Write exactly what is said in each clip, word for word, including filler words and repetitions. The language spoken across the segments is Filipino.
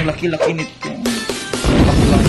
laki-laki nito. Bakla.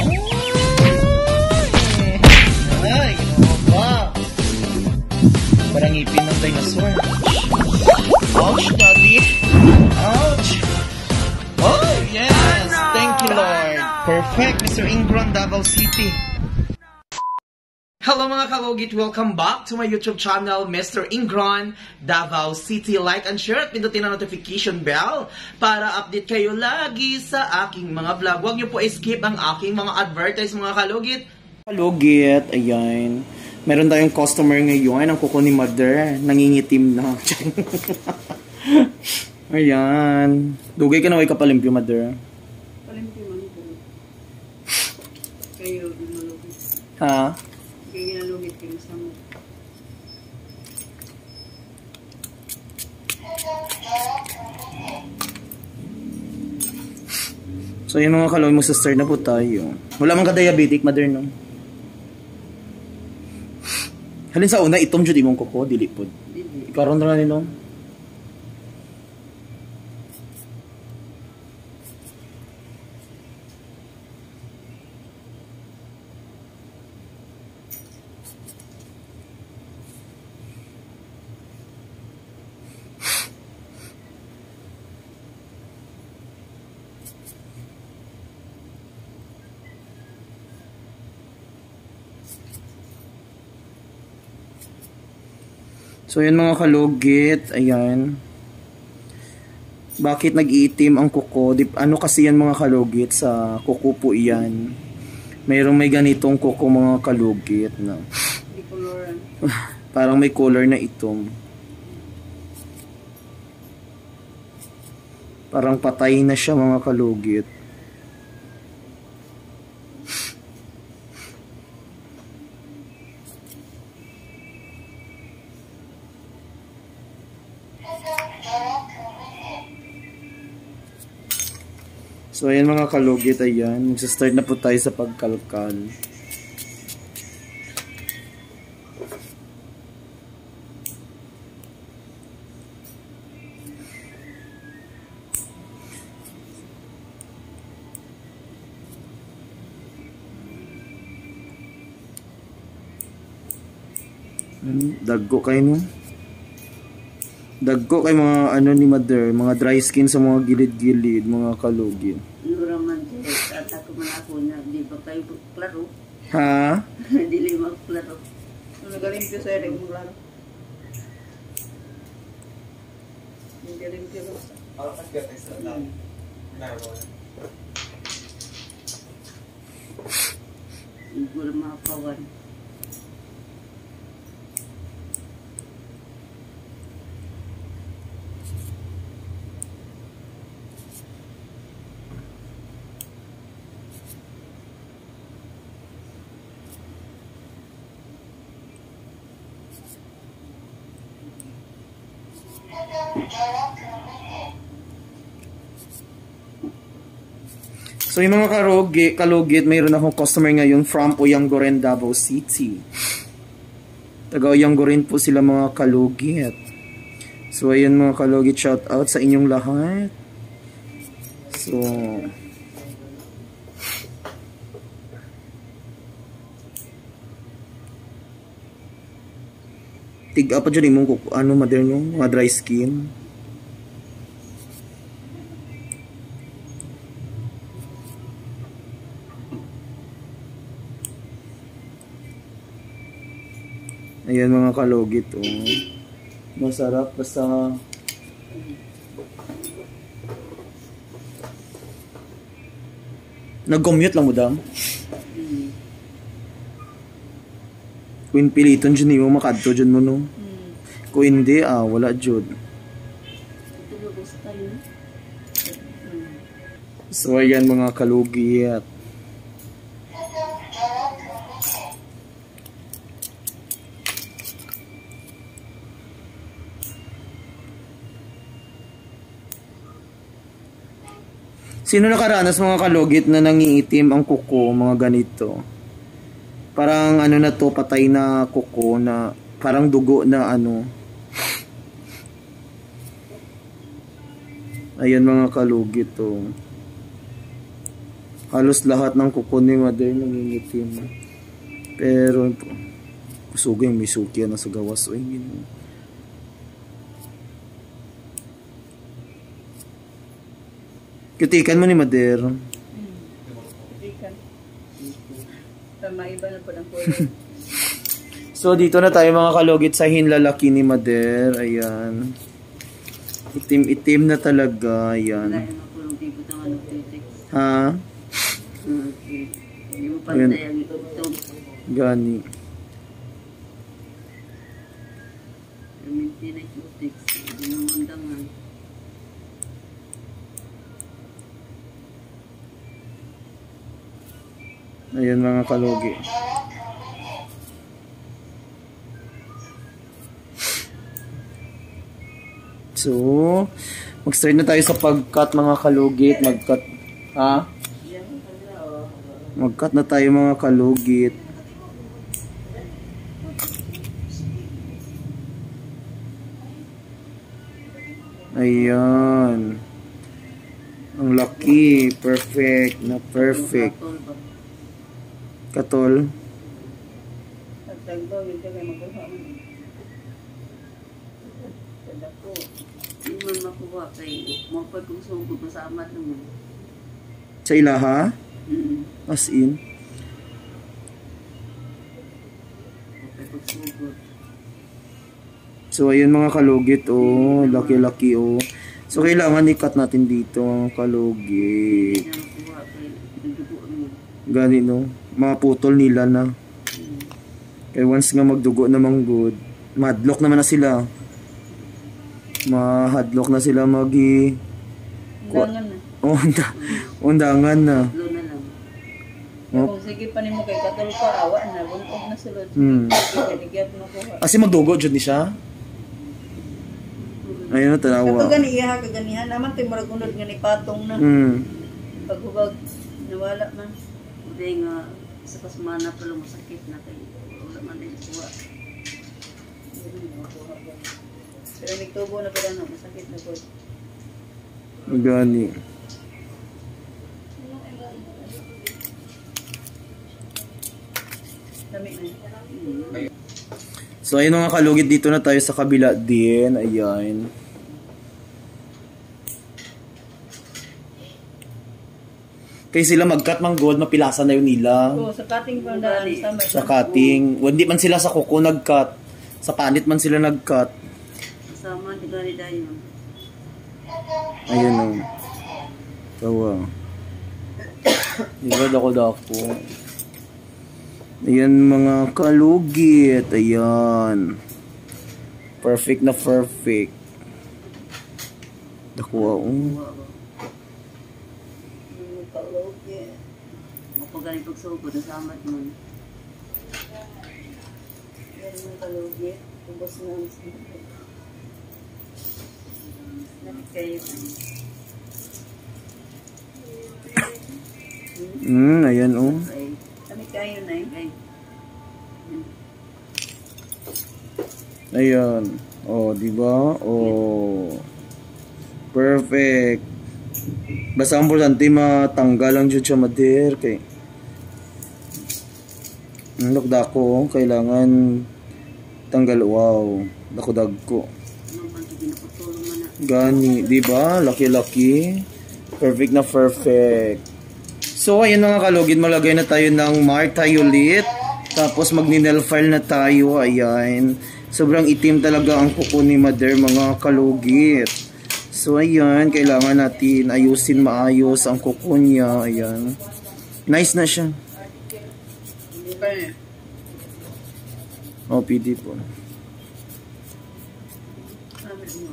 Ay, ginawa ba? Parang ngipin ng dinosaur. Ouch, daddy. Ouch. Oh, yes. Thank you, Lord. Perfect, Mister Ingron, Davao City. Hello mga kalugit! Welcome back to my YouTube channel, Mister Ingron, Davao City. Like and share at pindutin ang notification bell para update kayo lagi sa aking mga vlog. Huwag niyo po skip ang aking mga advertise mga kalugit. Kalugit, ayan. Meron tayong customer ngayon, ang kuko ni Mother. Nangingitim na. Ayan. Dugay ka na way kapalimpyo, Mother. Palimpyo man po. Kayo, malugit. Ha? Kaya ginalugit kayo sa mo. So yung mga kalawin mo sister na po tayo. Wala man ka diabetic, Mother, no? Halin sa una, itom dyan imong kuko, dili po. Ikaroon na nilo. So yun mga kalugit, ayan. Bakit nag-iitim ang kuko? Di, ano kasi yan mga kalugit? Sa kuko po iyan. Mayroong may ganitong kuko mga kalugit. No? Parang may color na itom. Parang patay na siya mga kalugit. So ayan mga kalugit, ayan. Magsa-start na po tayo sa pagkalkal. Daggo kayo no? Dagko kay mga ano ni Mother, mga dry skin sa mga gilid-gilid, mga kalugit. Lura man siya, at ako man ako na, di ba kayo klaro? Ha? Dili magklaro. Nagalimpyo sa'yo, di mo klaro. Nagalimpyo ko sa... Ako kasi gata sa lang. Naroon. Igul mga kawan. So yung mga kalugit, kalugit, mayroon akong customer ngayon from Oyanguren, Davao City. Taga Oyanguren po sila mga kalugit. So ayun mga kalugit, shout out sa inyong lahat. So tig apa dyan imong ano Mother no, mga dry skin. Ayan mga kalugit, oh. Masarap basta nag-commute lang mo dam. Kung piliton dyan mo makadto dyan mo no. Kung hindi ah wala dyan. So ayan mga kalugit. Sino nakaranas mga kalugit na nangiitim ang kuko, mga ganito? Parang ano na to, patay na kuko na parang dugo na ano. Ayan mga kalugit to. Halos lahat ng kuko ni Mother nangingitim. Pero, kusugay may suki na sa gawas. O, yun. Kutikan mo ni Mother. Kutikan. Tama, iba na po ng kulay. So, dito na tayo mga kalugit sa hinlalaki ni Mother. Ayan. Itim-itim na talaga. Ayan. Wala yung makulong tipo ng ano, titik. Ha? Hindi mo pantay ang itog. Gani. Minti na cutex. Hindi mo mandangan. Ayan mga kalugi. So, mag-start na tayo sa pag-cut mga kalugit. Mag-cut. Ha? Mag-cut na tayo mga kalugit. Ayan. Ang laki. Perfect. Na perfect. Katol. Pagtagbaw, yun ka may makuha mo. Kada po. Hindi man makuha kay mapag kung sugod masamat naman. Sa ilaha? Mm-hmm. As in? Mapag kung sugod. So, ayun mga kalugit, oh. Laki-laki, oh. So, kailangan i-cut natin dito, mga kalugit. Hindi na makuha kay nagdugo mo. Gani, no? Maputol nila na. Kaya once nga magdugo namang good, madlock naman na sila. Mahadlock na sila magi... Undangan na. Oh, unda, undangan na. Lo na lang. Oh. Kung sige pa ni mo kay katol pa, awa na. Buntog na sulod. Hmm. Kaligyan mo kuha. Kasi magdugo dyan ni siya. Ayun na, tanawa. Kapag gani iya, kaganihan naman kay murag unod nga ni patong na. Hmm. Paghubag, nawala man. Hindi nga, sa kasmana pala masakit na kayo. Wala man din kuha. Pero nagtubo na pala no, masakit na po. Gani. Dami na. So, ayun mga kalugit, dito na tayo sa kabila din. Ayan. Kaya sila mag-cut mang gold, mapilasan na yun nila. Oo, sa cutting pa daan. Sa cutting. Hindi man sila sa kuko nag-cut. Sa panit man sila nag-cut. Kasama, di gani dayo. Ayun o. Tawa. Diba dako-dako. Ayan mga kalugit. Ayan. Perfect na perfect. Dako o. Mapagaling pagsugod, nasamat mo. Yan mga kalugi. Tubos na ang sinagod. Nakit kayo. Hmm, ayan o. Nakit kayo na eh. Ayan. Oh, diba? Oh. Perfect. Basta ang importante matanggal ang jud siya mader kay ang dako kailangan tanggal. Wow, dako dagko gani, di ba? Laki-laki, perfect na perfect. So ayun mga kalugit, malagay na tayo ng martayulit, tapos mag-nail file na tayo. Ayan, sobrang itim talaga ang kuko ni Mother mga kalugit. So, ayan, kailangan natin ayusin maayos ang kuko niya. Ayan. Nice na siya. Hindi pa eh. Oh, P D po. Sabi mo.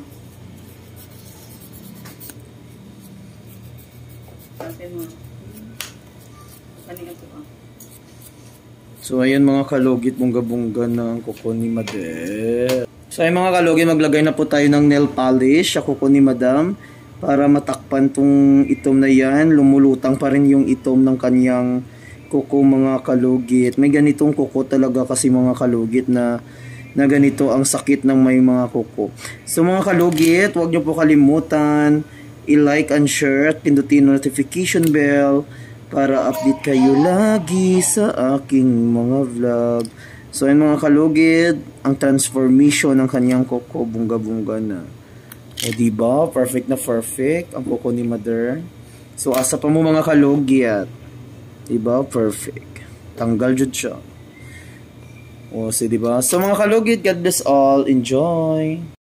Sabi mo. Kanina po ah. So, ayan mga kalugit, bungga-bungga ng kuko ni Mother. So ay mga kalugit, maglagay na po tayo ng nail polish sa kuko ni Madam para matakpan tong itom na yan. Lumulutang pa rin yung itom ng kanyang kuko mga kalugit. May ganitong kuko talaga kasi mga kalugit na, na ganito ang sakit ng may mga kuko. So mga kalugit, huwag nyo po kalimutan i-like and share at pindutin notification bell para update kayo lagi sa aking mga vlog. So ayun mga kalugid, ang transformation ng kanyang kuko, bungga-bungga na. O diba? Perfect na perfect ang kuko ni Mother. So asa pa mo mga kalugid. Diba? Perfect. Tanggal jud siya. O so diba? So mga kalugid, God bless all. Enjoy!